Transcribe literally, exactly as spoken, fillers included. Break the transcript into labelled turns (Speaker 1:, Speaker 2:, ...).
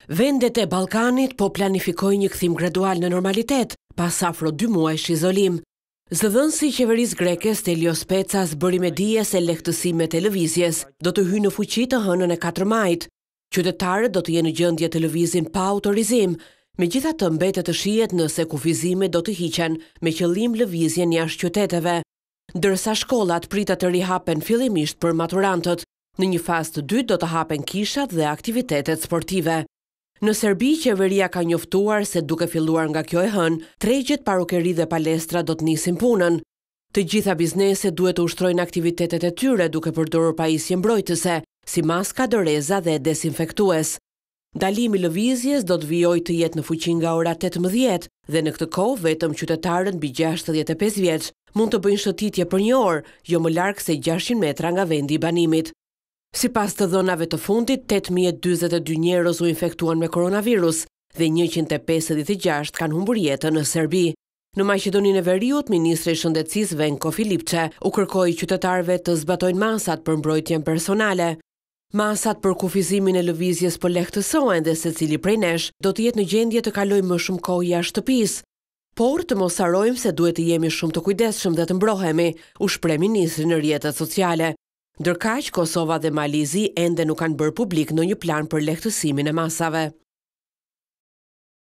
Speaker 1: Vendet e Ballkanit po planifikojnë një kthim gradual në normalitet pas afro dy muajsh izolim. Zëdhënësi i qeverisë greke Stelios Pecas bëri me dije se lehtësimet e lëvizjes do të hyjnë në fuqi të hënën e katër majit. Qytetarët do të jenë në gjendje të lëvizin pa autorizim, megjithatë mbetet të shihet nëse kufizimet do të hiqen me qëllim lëvizjen jashtë qyteteve, ndërsa shkollat pritet të rihapen fillimisht për maturantët. Në një fazë të dytë do të hapen kishat dhe aktivitetet sportive. Në Serbi, qeveria ka njoftuar se duke filluar nga kjo e hënë, tregjet, parukeri dhe palestra do të nisin punën. Të gjitha bizneset duhet të ushtrojnë aktivitetet e tyre duke përdorur pajisje mbrojtëse, si maska, doreza dhe desinfektues. Dalimi i lëvizjes do të vijojë të jetë në fuqi nga ora tetëmbëdhjetë dhe në këtë kohë vetëm qytetarët mbi gjashtëdhjetë e pesë vjeç mund të bëjnë shëtitje për një orë, jo më larg se gjashtëqind metra nga vendi i banimit. Sipas të dhënave të fundit, tetë mijë e dyzet e dy njerëz u infektuan me koronavirus dhe njëqind e pesëdhjetë e gjashtë kanë humbur jetën në Serbi. Në Maqedoninë e Veriut, ministri i Shëndetësisë Venko Filipçe u kërkoi qytetarëve të zbatojnë masat për mbrojtjen personale. Masat për kufizimin e lëvizjes po lehtësohen dhe secili prej nesh do të jetë në gjendje të kalojë më shumë kohë jashtë shtëpisë. Por të mos harrojmë se duhet të jemi shumë të kujdesshëm dhe të mbrohemi, u shpreh ministri në rrjetet sociale. Ndërkaq, Kosova dhe Malizi ende nuk kanë bërë publik ndonjë plan për lehtësimin e masave.